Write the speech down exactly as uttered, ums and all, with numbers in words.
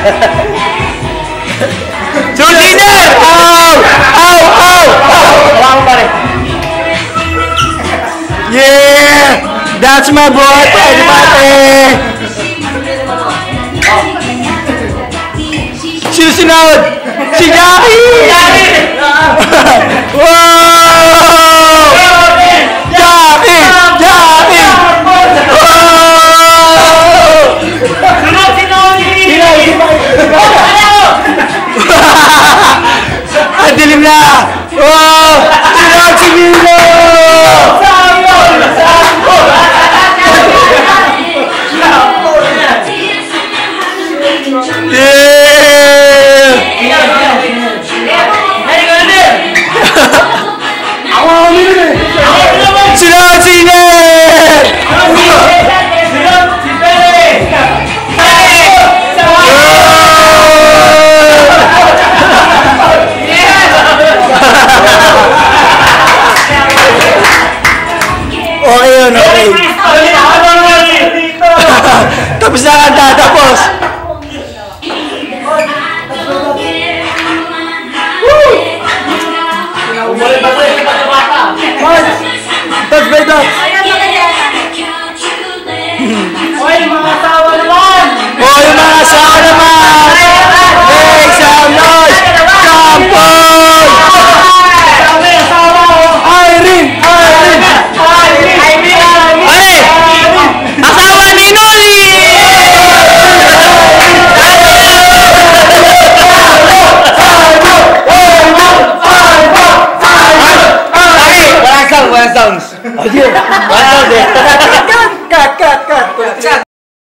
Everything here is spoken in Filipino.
Susinir! Ow! Ow! Ow! Wala mo pare. Yeah! That's my boy! Pwede pate! Susunod! Si Jackie! Wow! Jackie! Jackie! Sunod si Noni! Ang dilim na! Wow! Sunod si Nino! Sunod si Ned! Okay yun, okay. Tapos na kanta, tapos. Touch by touch. Oy, mga asawa naman! Oh, yung mga asawa naman! Make some noise! Kampon! Sabi, asawa oh! Irene! Irene! Ay! Asawa ni Noli! Walang sound, walang sounds. Ayun, walang sound eh. Cut, cut, cut, cut.